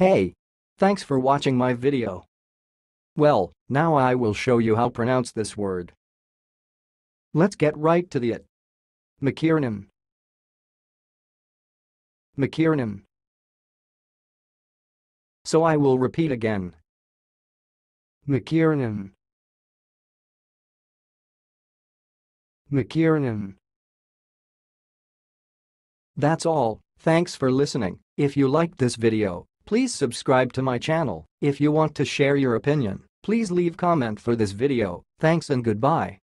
Hey! Thanks for watching my video. Well, now I will show you how to pronounce this word. Let's get right to it. Mckiernan. Mckiernan. So I will repeat again. Mckiernan. Mckiernan. That's all. Thanks for listening. If you liked this video, please subscribe to my channel. If you want to share your opinion, please leave comment for this video. Thanks and goodbye.